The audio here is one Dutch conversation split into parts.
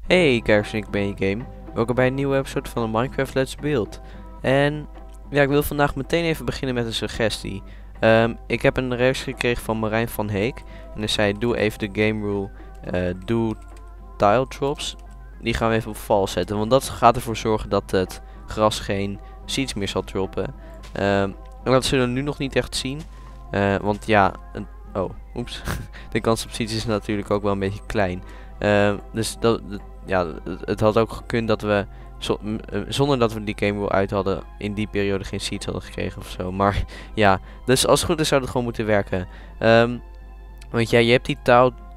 Hey kijkers, ik ben je Game. Welkom bij een nieuwe episode van de Minecraft Let's Build. En ja, ik wil vandaag meteen even beginnen met een suggestie. Ik heb een reactie gekregen van Marijn van Heek. En hij zei, doe even de game rule, doe tile drops. Die gaan we even op val zetten, want dat gaat ervoor zorgen dat het gras geen seeds meer zal droppen. En dat zullen we nu nog niet echt zien. Want ja, oeps. De kans op seeds is natuurlijk ook wel een beetje klein. Dus ja, het had ook gekund dat we zonder dat we die game rule uit hadden in die periode geen seeds hadden gekregen of zo. Maar ja, dus als het goed is zou het gewoon moeten werken. Want ja, je hebt die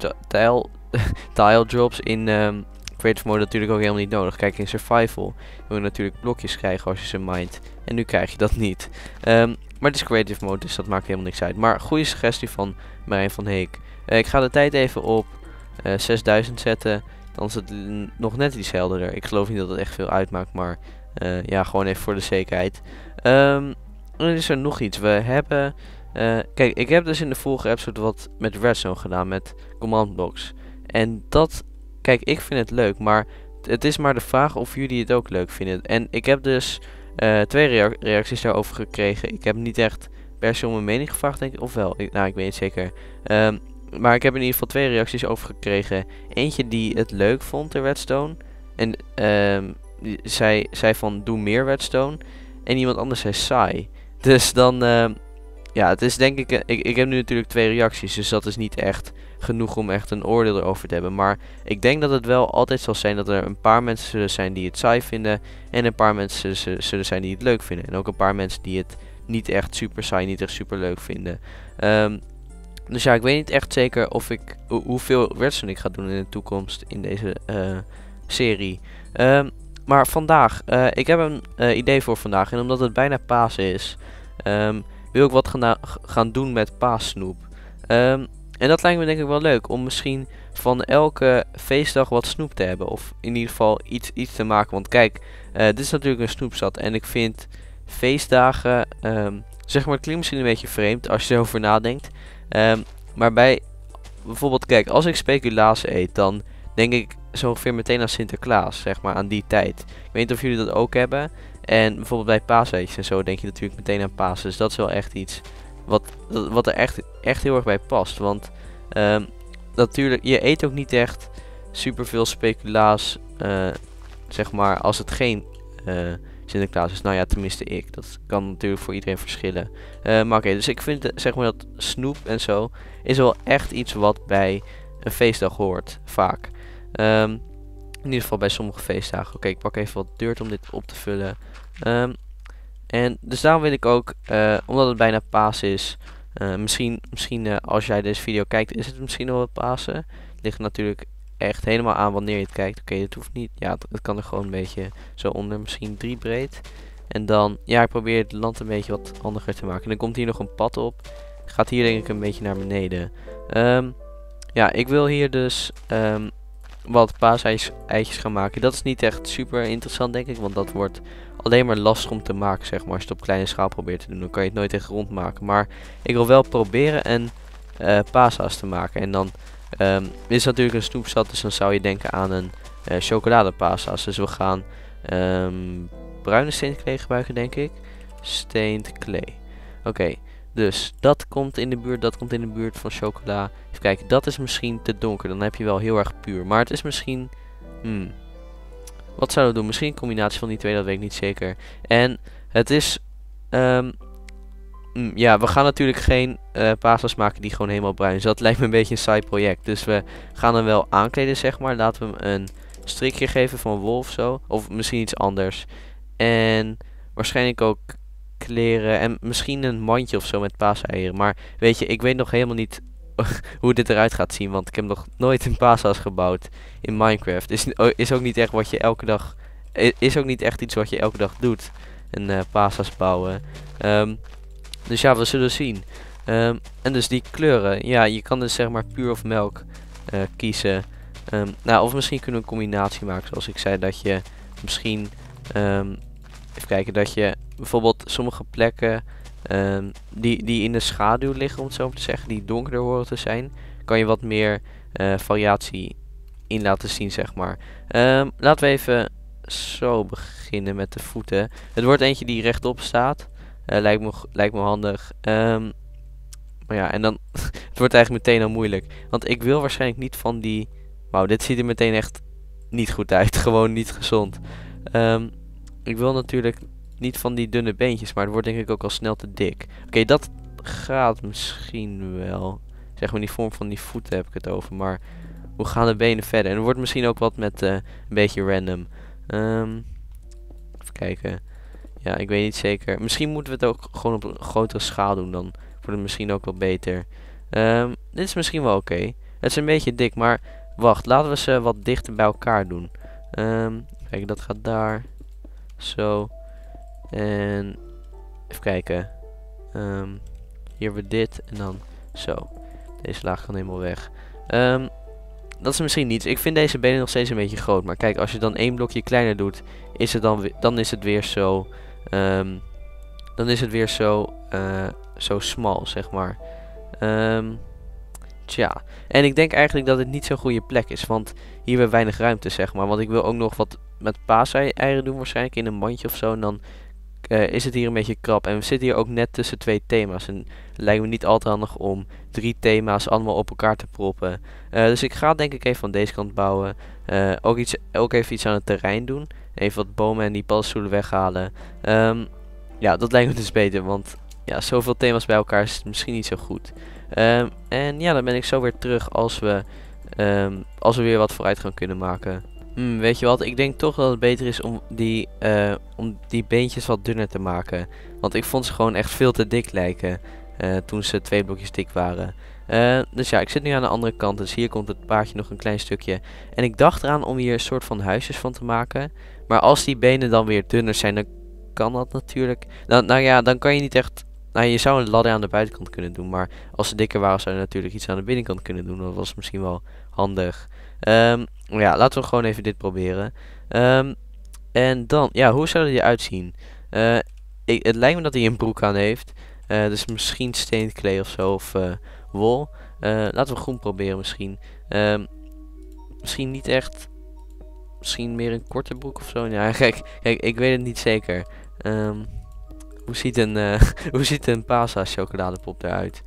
tile drops in creative mode natuurlijk ook helemaal niet nodig. Kijk, in survival wil je natuurlijk blokjes krijgen als je ze mined. En nu krijg je dat niet. Maar het is creative mode, dus dat maakt helemaal niks uit. Maar goede suggestie van Marijn van Heek. Ik ga de tijd even op 6000 zetten. Dan is het nog net iets helderder. Ik geloof niet dat het echt veel uitmaakt, maar ja, gewoon even voor de zekerheid. En dan is er nog iets. We hebben... kijk, ik heb dus in de vorige episode wat met redstone gedaan, met command blocks. En dat... Kijk, ik vind het leuk, maar het is maar de vraag of jullie het ook leuk vinden. En ik heb dus 2 reacties daarover gekregen. Ik heb niet echt per se om mijn mening gevraagd, denk ik. Ofwel, ik weet het zeker. Maar ik heb in ieder geval 2 reacties over gekregen. Eentje die het leuk vond, de redstone. En zei van, doe meer redstone. En iemand anders zei saai. Dus dan, ja, het is denk ik, ik heb nu natuurlijk 2 reacties. Dus dat is niet echt genoeg om echt een oordeel erover te hebben. Maar ik denk dat het wel altijd zal zijn dat er een paar mensen zullen zijn die het saai vinden. En een paar mensen zullen zijn die het leuk vinden. En ook een paar mensen die het niet echt super saai, niet echt super leuk vinden. Dus ja, ik weet niet echt zeker of ik hoeveel redstone ik ga doen in de toekomst in deze serie. Maar vandaag, ik heb een idee voor vandaag. En omdat het bijna Pasen is, wil ik wat gaan doen met paassnoep. En dat lijkt me denk ik wel leuk om misschien van elke feestdag wat snoep te hebben. Of in ieder geval iets te maken. Want kijk, dit is natuurlijk een snoepstad. En ik vind feestdagen, zeg maar, het klinkt misschien een beetje vreemd als je erover nadenkt. Maar bij bijvoorbeeld, kijk, als ik speculaas eet, dan denk ik zo ongeveer meteen aan Sinterklaas, zeg maar, aan die tijd. Ik weet niet of jullie dat ook hebben. En bijvoorbeeld bij paaseitjes en zo denk je natuurlijk meteen aan Pasen. Dus dat is wel echt iets wat er echt heel erg bij past. Want natuurlijk, je eet ook niet echt superveel speculaas, zeg maar, als het geen Sinterklaas is. Nou ja, tenminste ik. Dat kan natuurlijk voor iedereen verschillen. Maar oké, dus ik vind zeg maar dat snoep en zo is wel echt iets wat bij een feestdag hoort, vaak. In ieder geval bij sommige feestdagen. Oké, ik pak even wat dirt om dit op te vullen. En dus daarom wil ik ook, omdat het bijna Pasen is, misschien als jij deze video kijkt, is het misschien al wel Pasen. Het ligt natuurlijk echt helemaal aan wanneer je het kijkt. Oké, het hoeft niet. Ja, het kan er gewoon een beetje zo onder, misschien 3 breed. En dan, ja, ik probeer het land een beetje wat handiger te maken. En dan komt hier nog een pad op. Gaat hier denk ik een beetje naar beneden. Ja, ik wil hier dus wat paaseitjes gaan maken. Dat is niet echt super interessant denk ik, want dat wordt alleen maar lastig om te maken, zeg maar. Als je het op kleine schaal probeert te doen, dan kan je het nooit echt rond maken. Maar ik wil wel proberen een paasa's te maken. En dan dit is natuurlijk een snoepstad, dus dan zou je denken aan een chocoladepaasa's. Dus we gaan bruine steenklee gebruiken, denk ik. Steenklee. Oké, dus dat komt in de buurt van chocola. Even kijken, dat is misschien te donker. Dan heb je wel heel erg puur. Maar het is misschien... wat zouden we doen? Misschien een combinatie van die twee, dat weet ik niet zeker. En het is... ja, we gaan natuurlijk geen paasas maken die gewoon helemaal bruin is. Dat lijkt me een beetje een saai project. Dus we gaan hem wel aankleden, zeg maar. Laten we hem een strikje geven van wol of zo. Of misschien iets anders. En waarschijnlijk ook kleren. En misschien een mandje of zo met paaseieren. Maar weet je, ik weet nog helemaal niet hoe dit eruit gaat zien. Want ik heb nog nooit een paasas gebouwd in Minecraft. Is ook niet echt wat je elke dag... Is ook niet echt iets wat je elke dag doet. Een paasas bouwen. Dus ja, we zullen zien. En dus die kleuren. Ja, je kan dus zeg maar puur of melk kiezen. Nou, of misschien kunnen we een combinatie maken. Zoals ik zei, dat je misschien... even kijken, dat je bijvoorbeeld sommige plekken... die in de schaduw liggen, om het zo maar te zeggen. Die donkerder horen te zijn. Kan je wat meer variatie in laten zien, zeg maar. Laten we even zo beginnen met de voeten. Het wordt eentje die rechtop staat. Lijkt me handig. Maar ja, en dan het wordt eigenlijk meteen al moeilijk. Want ik wil waarschijnlijk niet van die... Wauw, dit ziet er meteen echt niet goed uit. Gewoon niet gezond. Ik wil natuurlijk niet van die dunne beentjes, maar het wordt denk ik ook al snel te dik. Oké, dat gaat misschien wel. Zeg maar, die vorm van die voeten heb ik het over. Maar hoe gaan de benen verder? En er wordt misschien ook wat met een beetje random. Even kijken. Ja, ik weet niet zeker. Misschien moeten we het ook gewoon op een grotere schaal doen. Dan wordt het misschien ook wel beter. Dit is misschien wel oké. Het is een beetje dik, maar wacht. Laten we ze wat dichter bij elkaar doen. Kijk, dat gaat daar. Zo. En even kijken. Hier weer dit. En dan zo. Deze laag kan helemaal weg. Dat is misschien niets. Ik vind deze benen nog steeds een beetje groot. Maar kijk, als je dan één blokje kleiner doet, is het dan is het weer zo. Dan is het weer zo smal, zeg maar. Tja. En ik denk eigenlijk dat het niet zo'n goede plek is. Want hier weer weinig ruimte, zeg maar. Want ik wil ook nog wat met paaseieren doen, waarschijnlijk in een mandje of zo. En dan is het hier een beetje krap. En we zitten hier ook net tussen 2 thema's. En het lijkt me niet al te handig om 3 thema's allemaal op elkaar te proppen. Dus ik ga denk ik even van deze kant bouwen. Ook even iets aan het terrein doen. Even wat bomen en die paddenstoelen weghalen. Ja, dat lijkt me dus beter. Want ja, zoveel thema's bij elkaar is misschien niet zo goed. En ja, dan ben ik zo weer terug als we weer wat vooruitgang kunnen maken. Weet je wat, ik denk toch dat het beter is om die beentjes wat dunner te maken. Want ik vond ze gewoon echt veel te dik lijken toen ze 2 blokjes dik waren. Dus ja, ik zit nu aan de andere kant, dus hier komt het paardje nog een klein stukje. En ik dacht eraan om hier een soort van huisjes van te maken. Maar als die benen dan weer dunner zijn, dan kan dat natuurlijk. Nou ja, dan kan je niet echt... Nou, je zou een ladder aan de buitenkant kunnen doen, maar als ze dikker waren zou je natuurlijk iets aan de binnenkant kunnen doen. Dat was misschien wel handig. Ja, laten we gewoon even dit proberen. En dan, ja, hoe zou die eruit zien? Het lijkt me dat hij een broek aan heeft. Dus misschien steenklee of zo, of wol. Laten we groen proberen misschien. Misschien niet echt. Misschien meer een korte broek of zo. Ja, kijk, ik weet het niet zeker. Hoe ziet een Pasa chocoladepop eruit?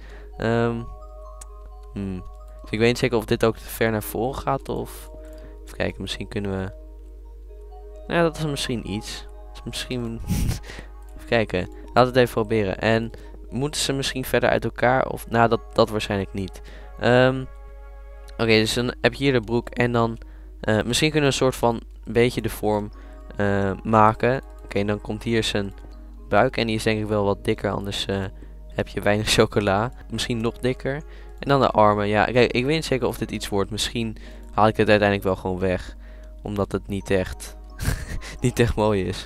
Dus ik weet niet zeker of dit ook te ver naar voren gaat of... Even kijken, misschien kunnen we... Ja, dat is misschien iets. Dat is misschien... Even kijken, laten we het even proberen. En moeten ze misschien verder uit elkaar of... Nou, dat waarschijnlijk niet. Oké, dus dan heb je hier de broek en dan... misschien kunnen we een soort van een beetje de vorm maken. Oké, dan komt hier zijn buik en die is denk ik wel wat dikker, anders heb je weinig chocola. Misschien nog dikker. En dan de armen. Ja, kijk, ik weet niet zeker of dit iets wordt. Misschien haal ik het uiteindelijk wel gewoon weg. Omdat het niet echt, niet echt mooi is.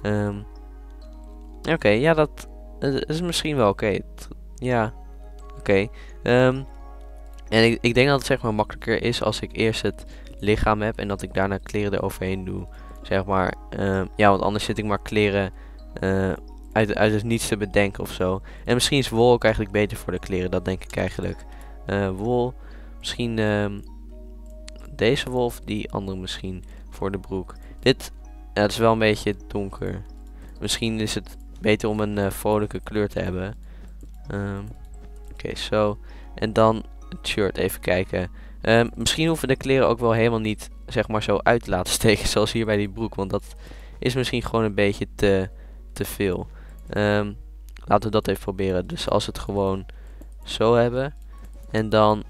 Oké, ja, dat is misschien wel oké. Ja, oké. En ik denk dat het zeg maar makkelijker is als ik eerst het lichaam heb en dat ik daarna kleren eroverheen doe. Zeg maar, ja, want anders zit ik maar kleren uit het niets te bedenken of zo. En misschien is wol ook eigenlijk beter voor de kleren, dat denk ik eigenlijk. Wol, misschien deze wol of die andere misschien voor de broek. Dit, ja, het is wel een beetje donker. Misschien is het beter om een vrolijke kleur te hebben. Oké, zo. En dan het shirt, even kijken. Misschien hoeven de kleren ook wel helemaal niet, zeg maar, zo uit te laten steken zoals hier bij die broek. Want dat is misschien gewoon een beetje te veel. Laten we dat even proberen. Dus als we het gewoon zo hebben. En dan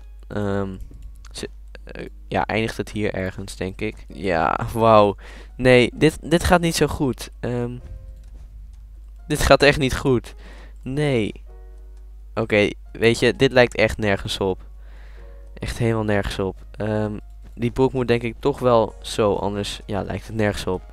ja, eindigt het hier ergens, denk ik. Ja, wauw. Nee, dit gaat niet zo goed. Dit gaat echt niet goed. Nee. Oké, weet je, dit lijkt echt nergens op. Echt helemaal nergens op. Die broek moet denk ik toch wel zo, anders ja, lijkt het nergens op.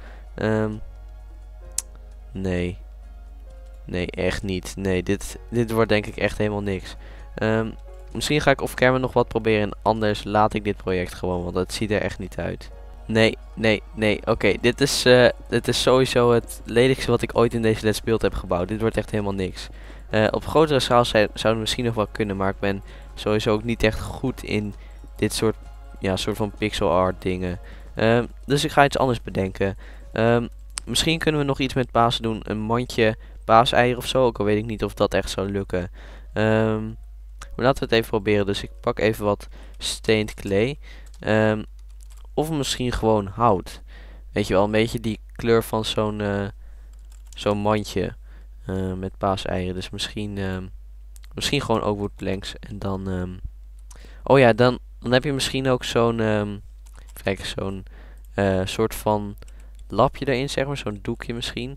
Nee. Nee, echt niet. Nee, dit wordt denk ik echt helemaal niks. Misschien ga ik off-camera nog wat proberen en anders laat ik dit project gewoon, want het ziet er echt niet uit. Nee. Oké, dit is sowieso het lelijkste wat ik ooit in deze Let's Build heb gebouwd. Dit wordt echt helemaal niks. Op grotere schaal zou het misschien nog wel kunnen, maar ik ben sowieso ook niet echt goed in dit soort ja, soort van pixel art dingen. Dus ik ga iets anders bedenken. Misschien kunnen we nog iets met Pasen doen. Een mandje paaseieren of zo. Ook al weet ik niet of dat echt zou lukken. Maar laten we het even proberen. Dus ik pak even wat stained clay. Of misschien gewoon hout. Weet je wel, een beetje die kleur van zo'n mandje. Met paaseieren. Dus misschien gewoon ook wood planks. En dan... oh ja, dan heb je misschien ook zo'n... kijk, zo'n soort van lapje erin, zeg maar. Zo'n doekje misschien.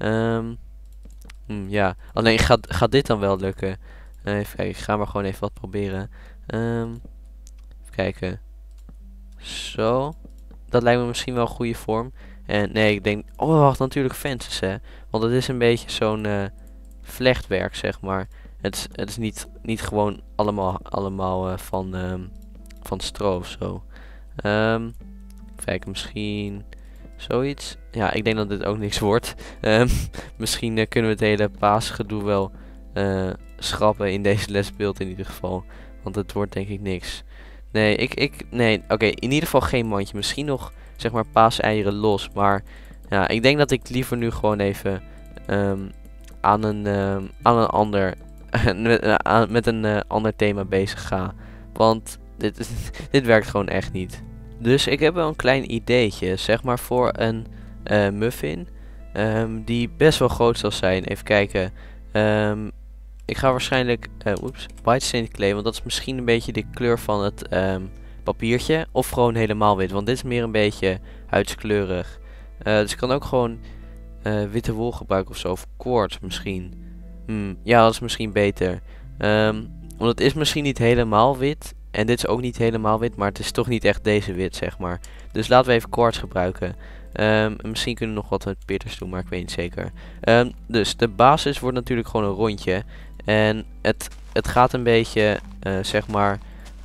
Ja, alleen gaat dit dan wel lukken? Even kijken, ik ga maar gewoon even wat proberen. Even kijken. Zo. Dat lijkt me misschien wel een goede vorm. En nee, ik denk... Oh, wacht, natuurlijk fences, hè. Want het is een beetje zo'n vlechtwerk, zeg maar. Het is niet gewoon allemaal van stro of zo. Even kijken, misschien... Zoiets. Ja, ik denk dat dit ook niks wordt. Misschien kunnen we het hele paasgedoe wel schrappen in deze lesbeeld in ieder geval. Want het wordt denk ik niks. Nee, nee, oké, in ieder geval geen mandje. Misschien nog, zeg maar, paaseieren los. Maar ja, ik denk dat ik liever nu gewoon even aan een ander... met een ander thema bezig ga. Want dit werkt gewoon echt niet. Dus ik heb wel een klein ideetje, zeg maar, voor een muffin. Die best wel groot zal zijn. Even kijken. Ik ga waarschijnlijk... white stained clay. Want dat is misschien een beetje de kleur van het papiertje. Of gewoon helemaal wit. Want dit is meer een beetje huidskleurig. Dus ik kan ook gewoon witte wol gebruiken of zo. Of quartz misschien. Ja, dat is misschien beter. Want het is misschien niet helemaal wit. En dit is ook niet helemaal wit, maar het is toch niet echt deze wit, zeg maar. Dus laten we even quartz gebruiken. Misschien kunnen we nog wat met pitters doen, maar ik weet niet zeker. Dus de basis wordt natuurlijk gewoon een rondje. En het gaat een beetje, zeg maar...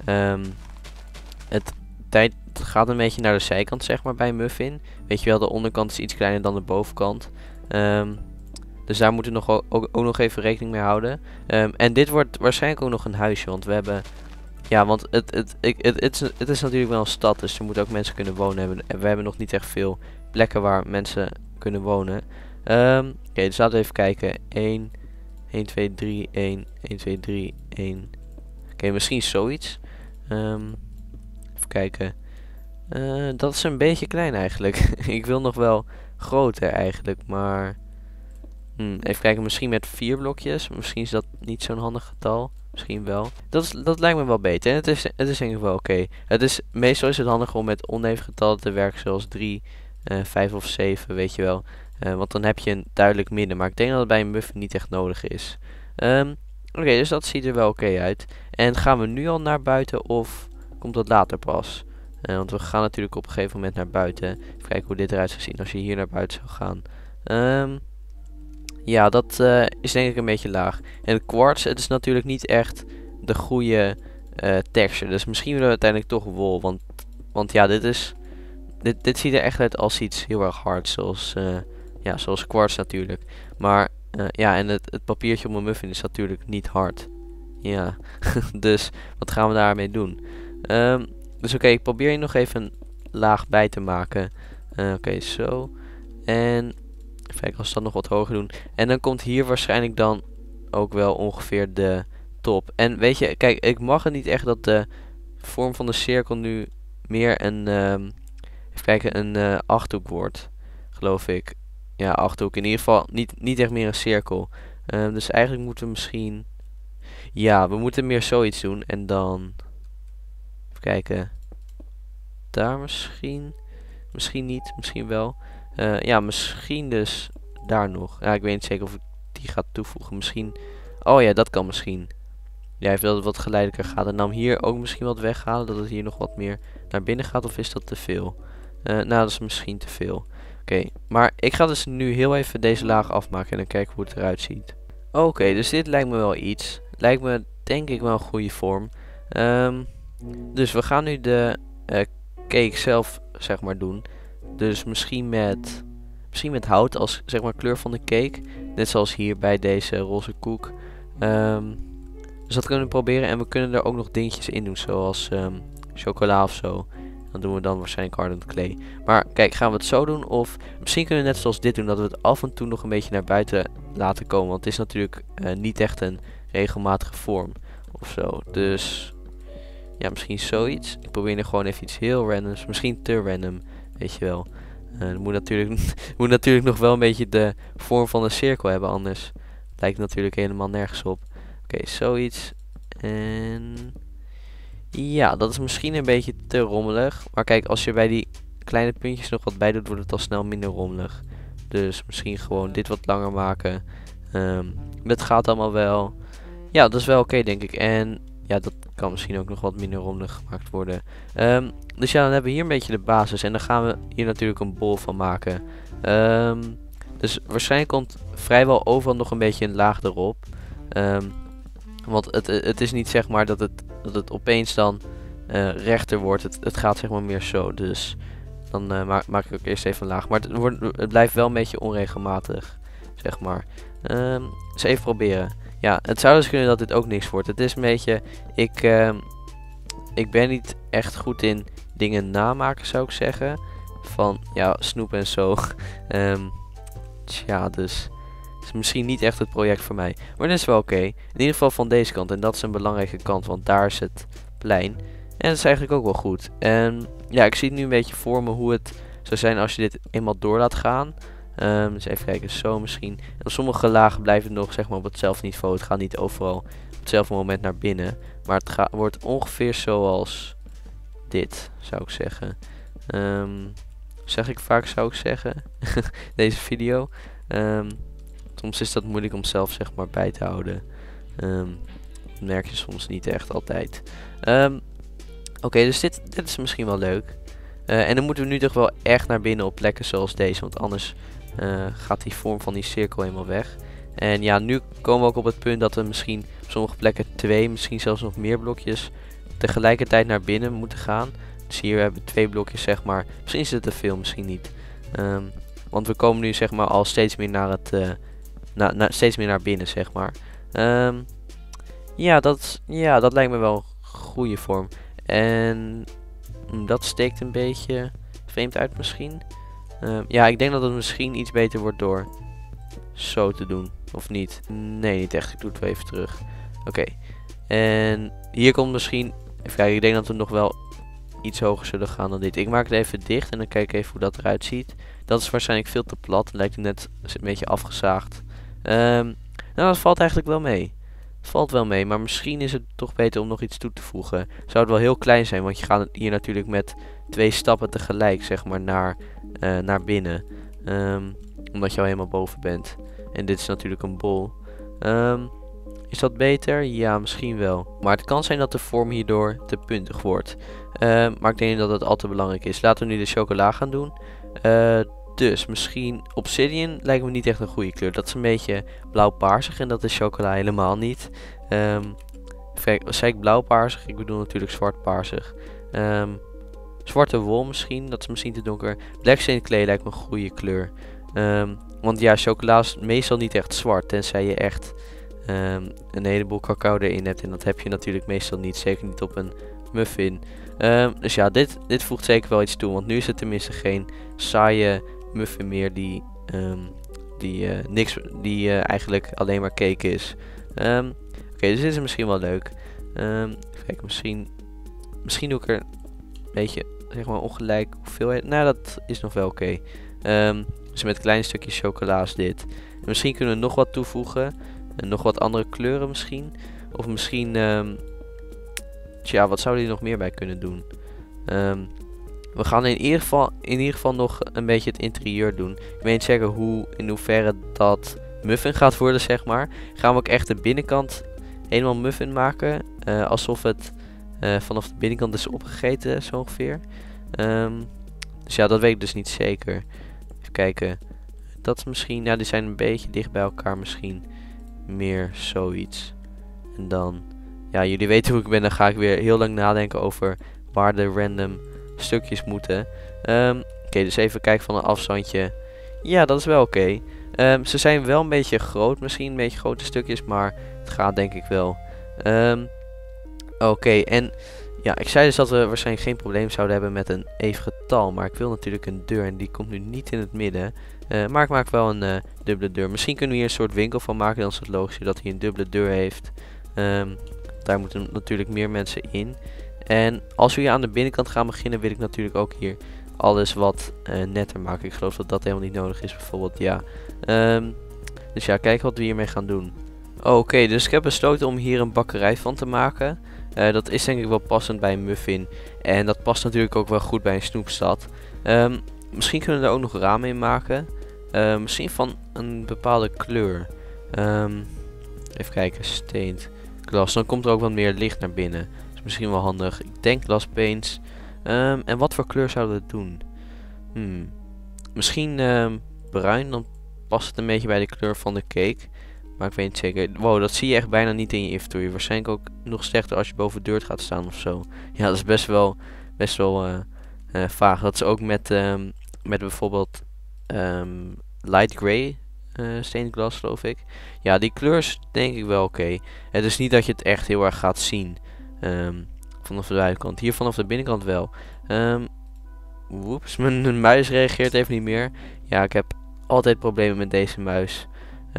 het gaat een beetje naar de zijkant, zeg maar, bij een muffin. Weet je wel, de onderkant is iets kleiner dan de bovenkant. Dus daar moeten we ook nog even rekening mee houden. En dit wordt waarschijnlijk ook nog een huisje, want we hebben... Ja, want het is natuurlijk wel een stad, dus er moeten ook mensen kunnen wonen. En we hebben nog niet echt veel plekken waar mensen kunnen wonen. Oké, dus laten we even kijken. 1, 2, 3, 1, 1, 2, 3, 1. Oké, misschien zoiets. Even kijken. Dat is een beetje klein eigenlijk. Ik wil nog wel groter eigenlijk, maar... even kijken, misschien met 4 blokjes. Misschien is dat niet zo'n handig getal. Misschien wel. Dat lijkt me wel beter. En het is denk ik wel oké. Meestal is het handig om met oneven getallen te werken, zoals 3, 5 of 7, weet je wel. Want dan heb je een duidelijk midden. Maar ik denk dat het bij een muffin niet echt nodig is. Oké, dus dat ziet er wel oké uit. En gaan we nu al naar buiten of komt dat later pas? Want we gaan natuurlijk op een gegeven moment naar buiten. Even kijken hoe dit eruit zou zien als je hier naar buiten zou gaan. Ja, dat is denk ik een beetje laag. En quartz, het is natuurlijk niet echt de goede texture. Dus misschien willen we uiteindelijk toch wol. Want ja, dit ziet er echt uit als iets heel erg hard. Zoals quartz natuurlijk. Maar ja, en het papiertje op mijn muffin is natuurlijk niet hard. Ja, dus wat gaan we daarmee doen? Dus oké, ik probeer hier nog even een laag bij te maken. Oké, zo. En... Even kijken, als we dat nog wat hoger doen. En dan komt hier waarschijnlijk dan ook wel ongeveer de top. En weet je, kijk, ik mag het niet echt dat de vorm van de cirkel nu meer een, even kijken, een achthoek wordt. Geloof ik. Ja, achthoek. In ieder geval niet echt meer een cirkel. Dus eigenlijk moeten we misschien... Ja, we moeten meer zoiets doen. En dan... Even kijken. Daar misschien. Misschien niet, misschien wel. Ja, misschien dus daar nog. Ja, ik weet niet zeker of ik die ga toevoegen. Misschien... Oh ja, dat kan misschien. Ja, hij wil dat het wat geleidelijker gaat. En dan hier ook misschien wat weghalen. Dat het hier nog wat meer naar binnen gaat. Of is dat te veel? Nou, dat is misschien te veel. Oké, maar ik ga dus nu heel even deze laag afmaken. En dan kijken hoe het eruit ziet. Oké, dus dit lijkt me wel iets. Lijkt me denk ik wel een goede vorm. Dus we gaan nu de cake zelf, zeg maar, doen. Dus misschien met hout als, zeg maar, kleur van de cake. Net zoals hier bij deze roze koek. Dus dat kunnen we proberen. En we kunnen er ook nog dingetjes in doen. Zoals chocola of zo. Dan doen we dan waarschijnlijk hardened clay. Maar kijk, gaan we het zo doen? Of misschien kunnen we net zoals dit doen, dat we het af en toe nog een beetje naar buiten laten komen. Want het is natuurlijk niet echt een regelmatige vorm of zo. Dus ja, misschien zoiets. Ik probeer nu gewoon even iets heel randoms. Misschien te random, weet je wel. Het moet natuurlijk nog wel een beetje de vorm van een cirkel hebben, anders lijkt het natuurlijk helemaal nergens op. Oké, zoiets. En ja, dat is misschien een beetje te rommelig. Maar kijk, als je bij die kleine puntjes nog wat bij doet, wordt het al snel minder rommelig. Dus misschien gewoon dit wat langer maken. Dat gaat allemaal wel. Ja, dat is wel oké, denk ik. En ja, dat kan misschien ook nog wat minder rommelig gemaakt worden. Dus ja, dan hebben we hier een beetje de basis. En dan gaan we hier natuurlijk een bol van maken. Dus waarschijnlijk komt vrijwel overal nog een beetje een laag erop. Want het is niet zeg maar dat het opeens dan rechter wordt. Het gaat zeg maar meer zo. Dus dan maak ik ook eerst even een laag. Maar het blijft wel een beetje onregelmatig, zeg maar. Dus even proberen. Ja, het zou dus kunnen dat dit ook niks wordt. Het is een beetje... Ik ben niet echt goed in dingen namaken, zou ik zeggen. Van, ja, snoepen en zo. Tja, dus... Het is misschien niet echt het project voor mij. Maar dat is wel oké. In ieder geval van deze kant. En dat is een belangrijke kant, want daar is het plein. En dat is eigenlijk ook wel goed. En ja, ik zie het nu een beetje voor me hoe het zou zijn als je dit eenmaal door laat gaan. Dus even kijken, zo misschien. En op sommige lagen blijft het nog zeg maar op hetzelfde niveau. Het gaat niet overal op hetzelfde moment naar binnen. Maar het wordt ongeveer zoals dit, zou ik zeggen. Zeg ik vaak, zou ik zeggen. Deze video. Soms is dat moeilijk om zelf zeg maar bij te houden. Dat merk je soms niet echt altijd. Oké, dus dit is misschien wel leuk. En dan moeten we nu toch wel echt naar binnen op plekken zoals deze. Want anders gaat die vorm van die cirkel helemaal weg. En ja, nu komen we ook op het punt dat we misschien op sommige plekken 2, misschien zelfs nog meer blokjes tegelijkertijd naar binnen moeten gaan. Dus hier hebben we 2 blokjes zeg maar. Misschien is het te veel, misschien niet. Want we komen nu zeg maar al steeds meer naar het... steeds meer naar binnen, zeg maar. Ja, dat lijkt me wel een goede vorm. En dat steekt een beetje vreemd uit misschien. Ja, ik denk dat het misschien iets beter wordt door zo te doen. Of niet? Nee, niet echt. Ik doe het wel even terug. Oké. En hier komt misschien... Even kijken, ik denk dat we nog wel iets hoger zullen gaan dan dit. Ik maak het even dicht en dan kijk ik even hoe dat eruit ziet. Dat is waarschijnlijk veel te plat. Lijkt het net een beetje afgezaagd. Nou, dat valt eigenlijk wel mee. Het valt wel mee, maar misschien is het toch beter om nog iets toe te voegen. Zou het wel heel klein zijn, want je gaat hier natuurlijk met 2 stappen tegelijk, zeg maar, naar binnen. Omdat je al helemaal boven bent. En dit is natuurlijk een bol. Is dat beter? Ja, misschien wel. Maar het kan zijn dat de vorm hierdoor te puntig wordt. Maar ik denk niet dat het al te belangrijk is. Laten we nu de chocola gaan doen. Dus misschien obsidian lijkt me niet echt een goede kleur. Dat is een beetje blauw-paarsig en dat is chocola helemaal niet. Zei ik blauw-paarsig? Ik bedoel natuurlijk zwart-paarsig. Zwarte wol misschien, dat is misschien te donker. Black stained clay lijkt me een goede kleur. Want ja, chocola is meestal niet echt zwart, tenzij je echt een heleboel cacao erin hebt. En dat heb je natuurlijk meestal niet, zeker niet op een muffin. Dus ja, dit voegt zeker wel iets toe, want nu is het tenminste geen saaie muffin meer die eigenlijk alleen maar cake is. Oké, dus dit is misschien wel leuk. Kijk, misschien doe ik er een beetje, zeg maar, ongelijk hoeveelheid. Nou, dat is nog wel oké. Dus met kleine stukjes chocola is dit. En misschien kunnen we nog wat toevoegen. En nog wat andere kleuren misschien. Of misschien... tja, wat zouden die nog meer bij kunnen doen? We gaan in ieder geval nog een beetje het interieur doen. Ik weet niet zeker in hoeverre dat muffin gaat worden, zeg maar. Gaan we ook echt de binnenkant helemaal muffin maken. Alsof het vanaf de binnenkant is opgegeten, zo ongeveer. Dus ja, dat weet ik dus niet zeker. Even kijken. Dat is misschien... Ja, die zijn een beetje dicht bij elkaar. Misschien meer zoiets. En dan... Ja, jullie weten hoe ik ben. Dan ga ik weer heel lang nadenken over waar de random stukjes moeten. Oké, dus even kijken van een afstandje. Ja, dat is wel oké. Ze zijn wel een beetje groot. Misschien een beetje grote stukjes. Maar het gaat denk ik wel. Oké, en Ja, ik zei dus dat we waarschijnlijk geen probleem zouden hebben met een even getal. Maar ik wil natuurlijk een deur en die komt nu niet in het midden. Maar ik maak wel een dubbele deur. Misschien kunnen we hier een soort winkel van maken. Dan is het logisch dat hij een dubbele deur heeft. Daar moeten natuurlijk meer mensen in. En als we hier aan de binnenkant gaan beginnen, wil ik natuurlijk ook hier alles wat netter maken. Ik geloof dat dat helemaal niet nodig is, bijvoorbeeld, ja. Dus ja, kijk wat we hiermee gaan doen. Oké, dus ik heb besloten om hier een bakkerij van te maken. Dat is denk ik wel passend bij een muffin. En dat past natuurlijk ook wel goed bij een snoepstad. Misschien kunnen we er ook nog ramen in maken. Misschien van een bepaalde kleur. Even kijken, stained glas. Dan komt er ook wat meer licht naar binnen. Dat is misschien wel handig. Ik denk glass paints. En wat voor kleur zouden we doen? Misschien bruin, dan past het een beetje bij de kleur van de cake. Maar ik weet niet zeker. Wow, dat zie je echt bijna niet in je inventory. Waarschijnlijk ook nog slechter als je boven de deur gaat staan of zo. Ja, dat is best wel vaag. Dat is ook met bijvoorbeeld light grey stained glass, geloof ik. Ja, die kleur is denk ik wel oké. Het is niet dat je het echt heel erg gaat zien. Vanaf de buitenkant. Hier vanaf de binnenkant wel. Woeps, mijn muis reageert even niet meer. Ja, ik heb altijd problemen met deze muis.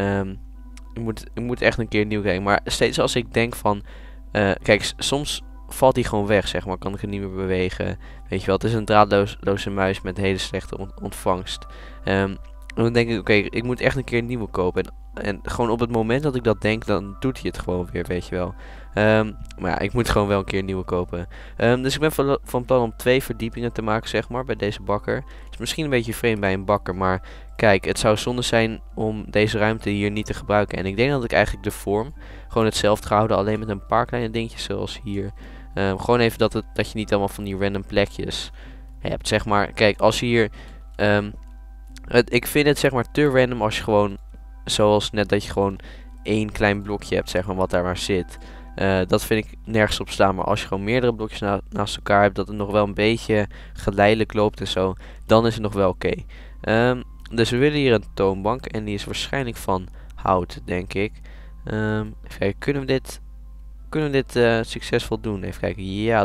Ik moet echt een keer nieuw kijken. Maar steeds als ik denk van... kijk, soms valt hij gewoon weg, zeg maar. Kan ik het niet meer bewegen. Weet je wel, het is een draadloze muis met hele slechte ontvangst. En dan denk ik, oké, ik moet echt een keer een nieuwe kopen. En gewoon op het moment dat ik dat denk, dan doet hij het gewoon weer, weet je wel. Maar ja, ik moet gewoon wel een keer een nieuwe kopen. Dus ik ben van plan om 2 verdiepingen te maken, zeg maar, bij deze bakker. Is misschien een beetje vreemd bij een bakker, maar kijk, het zou zonde zijn om deze ruimte hier niet te gebruiken. En ik denk dat ik eigenlijk de vorm gewoon hetzelfde ga houden, alleen met een paar kleine dingetjes zoals hier. Gewoon even dat je niet allemaal van die random plekjes hebt, zeg maar. Kijk, als je hier... ik vind het zeg maar te random als je gewoon, zoals net, dat je gewoon één klein blokje hebt, zeg maar, wat daar maar zit. Dat vind ik nergens op staan. Maar als je gewoon meerdere blokjes naast elkaar hebt, dat het nog wel een beetje geleidelijk loopt en zo, dan is het nog wel oké. Dus we willen hier een toonbank en die is waarschijnlijk van hout, denk ik. Even kijken, kunnen we dit succesvol doen? Even kijken,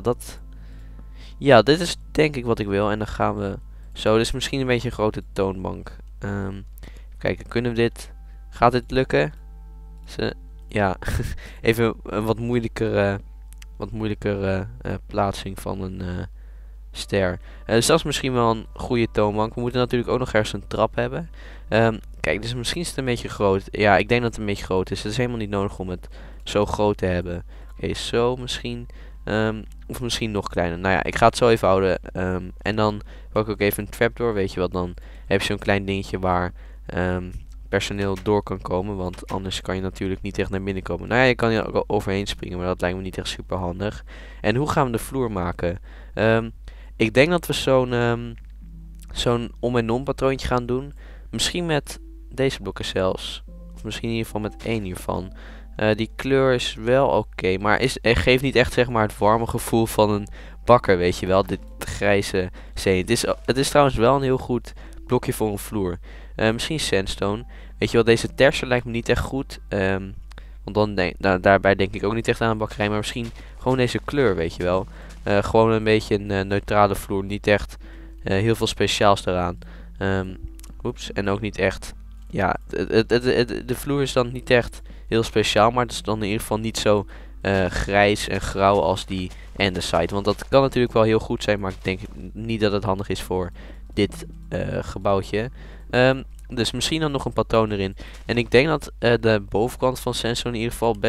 ja, dit is denk ik wat ik wil. En dan gaan we zo, dit is misschien een beetje een grote toonbank. Even kijken, gaat dit lukken? Ja, even een wat moeilijker plaatsing van een ster. Dus dat is misschien wel een goede toonbank. We moeten natuurlijk ook nog ergens een trap hebben. Kijk, dus misschien is het een beetje groot. Ja, ik denk dat het een beetje groot is. Het is helemaal niet nodig om het zo groot te hebben. Oké, zo misschien. Of misschien nog kleiner. Nou ja, ik ga het zo even houden. En dan wil ik ook even een trapdoor. Weet je wat, dan heb je zo'n klein dingetje waar personeel door kan komen. Want anders kan je natuurlijk niet echt naar binnen komen. Nou ja, je kan hier ook overheen springen. Maar dat lijkt me niet echt super handig. En hoe gaan we de vloer maken? Ik denk dat we zo'n om en om patroontje gaan doen. Misschien met deze blokken zelfs. Of misschien in ieder geval met 1 hiervan. Die kleur is wel oké, maar geeft niet echt, zeg maar, het warme gevoel van een bakker, weet je wel. Dit grijze steen. Het is trouwens wel een heel goed blokje voor een vloer. Misschien sandstone. Weet je wel, deze terser lijkt me niet echt goed. Want daarbij denk ik ook niet echt aan een bakkerij. Maar misschien gewoon deze kleur, weet je wel. Gewoon een beetje een neutrale vloer. Niet echt heel veel speciaals eraan. Oeps, en ook niet echt... Ja, de vloer is dan niet echt heel speciaal, maar het is dan in ieder geval niet zo grijs en grauw als die andesite. Want dat kan natuurlijk wel heel goed zijn, maar ik denk niet dat het handig is voor dit gebouwtje. Dus misschien dan nog een patroon erin. En ik denk dat de bovenkant van sandstone in ieder geval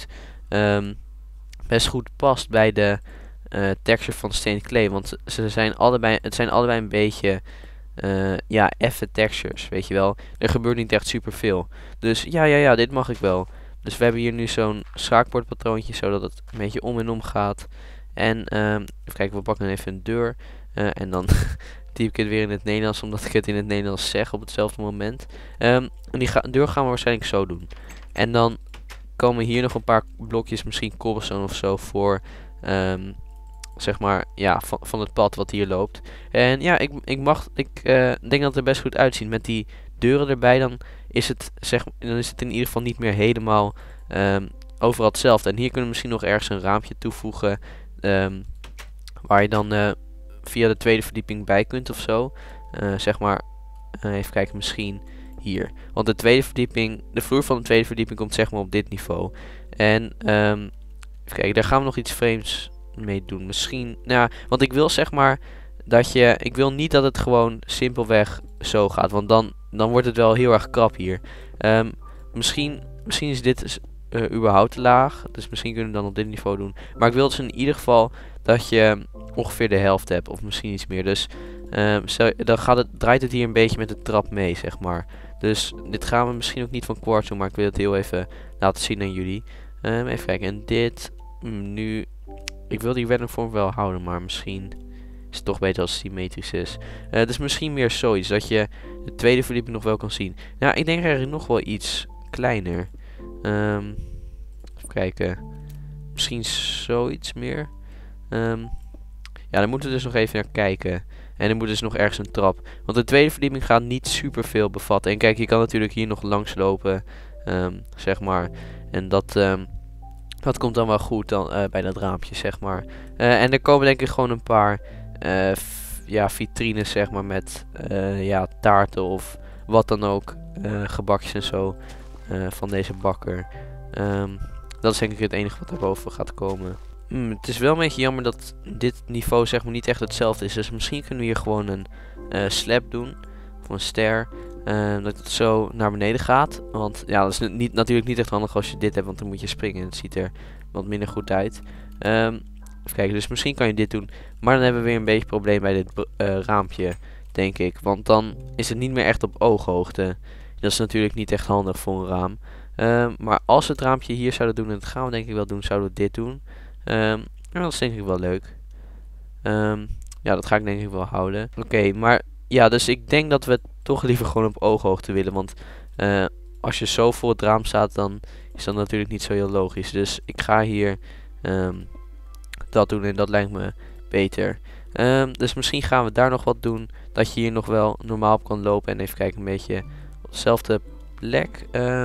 best goed past bij de texture van stained clay. Want het zijn allebei een beetje... ja, effe textures, weet je wel. Er gebeurt niet echt superveel. Dus ja, dit mag ik wel. Dus we hebben hier nu zo'n schaakbordpatroontje, zodat het een beetje om en om gaat. En even kijken, we pakken even een deur. En dan typ ik het weer in het Nederlands, omdat ik het in het Nederlands zeg op hetzelfde moment. En die deur gaan we waarschijnlijk zo doen. En dan komen hier nog een paar blokjes, misschien cobblestone of zo, voor... zeg maar, ja, van het pad wat hier loopt. En ja, ik denk dat het er best goed uitziet. Met die deuren erbij, dan is het in ieder geval niet meer helemaal overal hetzelfde. En hier kunnen we misschien nog ergens een raampje toevoegen. waar je dan via de tweede verdieping bij kunt of zo. Zeg maar, even kijken, misschien hier. Want de tweede verdieping, de vloer van de tweede verdieping komt zeg maar op dit niveau. En even kijken, daar gaan we nog iets vreemds mee doen. Misschien, nou, want ik wil zeg maar ik wil niet dat het gewoon simpelweg zo gaat. Want dan wordt het wel heel erg krap hier. Misschien is dit überhaupt te laag. Dus misschien kunnen we dan op dit niveau doen. Maar ik wil dus in ieder geval dat je ongeveer de helft hebt. Of misschien iets meer. Dus dan draait het hier een beetje met de trap mee, zeg maar. Dus dit gaan we misschien ook niet van quartz doen. Maar ik wil het heel even laten zien aan jullie. Even kijken. En dit nu... Ik wil die random vorm wel houden. Maar misschien is het toch beter als het symmetrisch is. Dus misschien meer zoiets. Dat je de tweede verdieping nog wel kan zien. Nou, ik denk eigenlijk nog wel iets kleiner. Even kijken. Misschien zoiets meer. Ja, daar moeten we dus nog even naar kijken. En er moet dus nog ergens een trap. Want de tweede verdieping gaat niet super veel bevatten. En kijk, je kan natuurlijk hier nog langs lopen. Zeg maar. En dat komt dan wel goed dan, bij dat raampje, zeg maar. En er komen denk ik gewoon een paar vitrines, zeg maar, met taarten of wat dan ook. Gebakjes en zo. Van deze bakker. Dat is denk ik het enige wat daarboven gaat komen. Het is wel een beetje jammer dat dit niveau zeg maar niet echt hetzelfde is. Dus misschien kunnen we hier gewoon een slab doen. Of een stair. Dat het zo naar beneden gaat. Want ja, dat is natuurlijk niet echt handig als je dit hebt. Want dan moet je springen. Het ziet er wat minder goed uit. Even kijken, dus misschien kan je dit doen. Maar dan hebben we weer een beetje probleem bij dit raampje. Denk ik. Want dan is het niet meer echt op ooghoogte. Dat is natuurlijk niet echt handig voor een raam. Maar als we het raampje hier zouden doen. En dat gaan we denk ik wel doen. Zouden we dit doen. Dat is denk ik wel leuk. Ja, dat ga ik denk ik wel houden. Oké, maar ja, dus ik denk dat we het toch liever gewoon op ooghoogte willen. Want als je zo voor het raam staat, dan is dat natuurlijk niet zo heel logisch. Dus ik ga hier dat doen en dat lijkt me beter. Dus misschien gaan we daar nog wat doen. Dat je hier nog wel normaal op kan lopen. En even kijken, een beetje op dezelfde plek.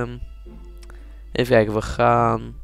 Even kijken, we gaan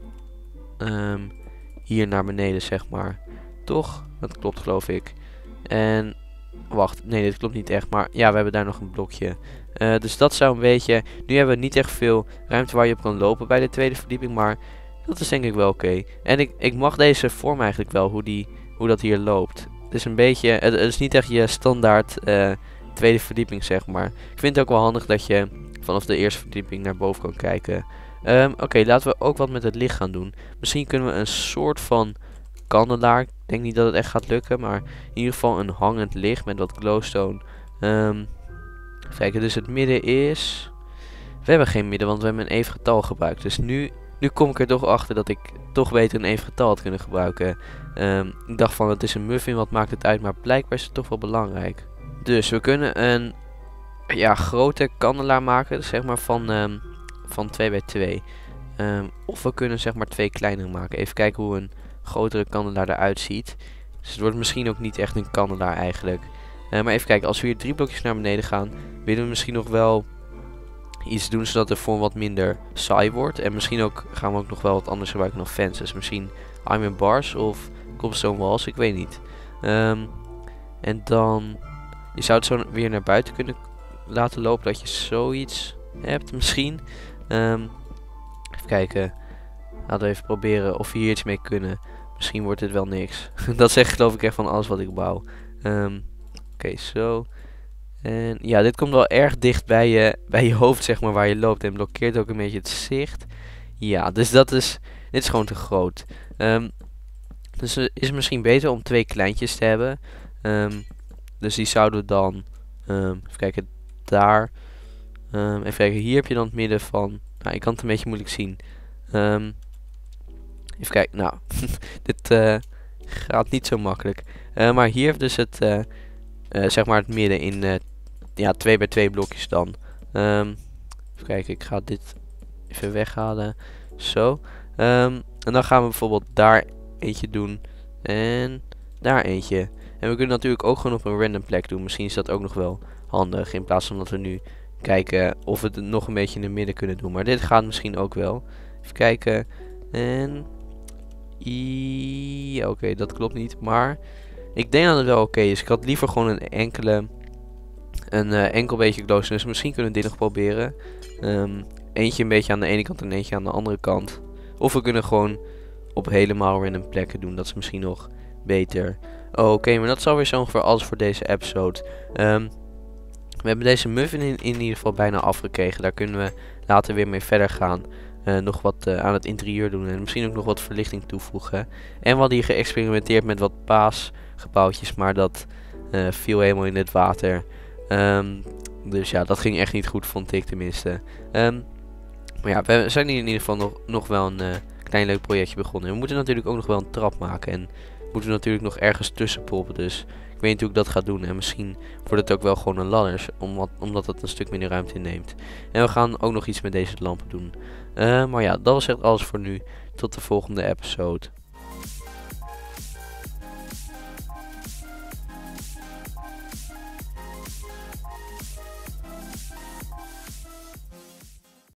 hier naar beneden, zeg maar. Toch? Dat klopt, geloof ik. En wacht, nee, dit klopt niet echt. Maar ja, we hebben daar nog een blokje. Dus dat zou een beetje... Nu hebben we niet echt veel ruimte waar je op kan lopen bij de tweede verdieping. Maar dat is denk ik wel oké. En ik mag deze vorm eigenlijk wel, hoe dat hier loopt. Het is een beetje... Het is niet echt je standaard tweede verdieping, zeg maar. Ik vind het ook wel handig dat je vanaf de eerste verdieping naar boven kan kijken. Oké, laten we ook wat met het licht gaan doen. Misschien kunnen we een soort van kandelaar. Ik denk niet dat het echt gaat lukken. Maar in ieder geval een hangend licht met wat glowstone. Kijken, dus het midden is... We hebben geen midden, want we hebben een even getal gebruikt. Dus nu kom ik er toch achter dat ik toch beter een even getal had kunnen gebruiken. Ik dacht van, het is een muffin, wat maakt het uit? Maar blijkbaar is het toch wel belangrijk. Dus we kunnen een grote kandelaar maken, zeg maar van 2 bij 2. Of we kunnen zeg maar 2 kleinere maken. Even kijken hoe een grotere kandelaar eruit ziet. Dus het wordt misschien ook niet echt een kandelaar eigenlijk. Maar even kijken, als we hier 3 blokjes naar beneden gaan, willen we misschien nog wel iets doen zodat de vorm wat minder saai wordt. En misschien gaan we ook nog wel wat anders gebruiken dan fences. Misschien iron bars of cobblestone walls, ik weet niet. En dan, je zou het zo weer naar buiten kunnen laten lopen dat je zoiets hebt misschien. Even kijken. Laten we even proberen of we hier iets mee kunnen. Misschien wordt dit wel niks. Dat zegt geloof ik echt van alles wat ik bouw. Oké, zo. En ja, dit komt wel erg dicht bij je hoofd, zeg maar, waar je loopt. En blokkeert ook een beetje het zicht. Ja, dus dit is gewoon te groot. Dus het is misschien beter om 2 kleintjes te hebben. Dus die zouden we dan... even kijken, daar... even kijken, hier heb je dan het midden van... Nou, ik kan het een beetje moeilijk zien. Even kijken, nou... dit gaat niet zo makkelijk. Maar hier heeft dus het... zeg maar het midden in... 2 bij 2 blokjes dan. Even kijken, ik ga dit even weghalen. Zo. En dan gaan we bijvoorbeeld daar eentje doen. En daar eentje. En we kunnen natuurlijk ook gewoon op een random plek doen. Misschien is dat ook nog wel handig. In plaats van dat we nu kijken of we het nog een beetje in het midden kunnen doen. Maar dit gaat misschien ook wel. Even kijken. En Oké, dat klopt niet. Maar ik denk dat het wel oké is. Ik had liever gewoon een enkel beetje close. Dus misschien kunnen we dit nog proberen. Eentje een beetje aan de ene kant en eentje aan de andere kant. Of we kunnen gewoon op helemaal random plekken doen. Dat is misschien nog beter. Oké, maar dat is alweer zo ongeveer alles voor deze episode. We hebben deze muffin in ieder geval bijna afgekregen. Daar kunnen we later weer mee verder gaan. Nog wat aan het interieur doen en misschien ook nog wat verlichting toevoegen. En we hadden hier geëxperimenteerd met wat paasgebouwtjes, maar dat viel helemaal in het water. Dus ja, dat ging echt niet goed, vond ik tenminste. Maar ja, we zijn hier in ieder geval nog wel een klein leuk projectje begonnen. En we moeten natuurlijk ook nog wel een trap maken en moeten we natuurlijk nog ergens tussen proppen. Dus ik weet niet hoe ik dat ga doen. En misschien wordt het ook wel gewoon een ladder, omdat het een stuk minder ruimte inneemt. En we gaan ook nog iets met deze lampen doen. Maar ja, dat was echt alles voor nu. Tot de volgende episode.